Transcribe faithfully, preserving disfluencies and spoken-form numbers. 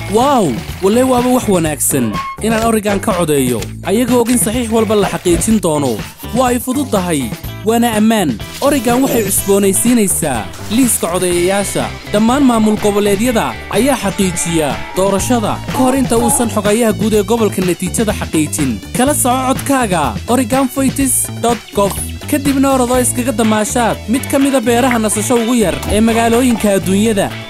واو والله waaba wax wanaagsan inaan Oregon ka codeeyo ayagoo ogin saxiix walba la xaqiijin doono way fududahay wana ammaan Oregon waxay cusboonaysiinaysaa liiska codeeyayaasha dhammaan maamul goboleedyada ayaa xaqiijiya doorashada ka hor inta uusan xogayaha guud ee gobolka natiijada xaqiijin kala soco codkaaga oregon votes dot gov kadibna orado iskaga damaashaad mid ka mid ah beeraha nasasho ugu yar ee magaalooyinka adduunyada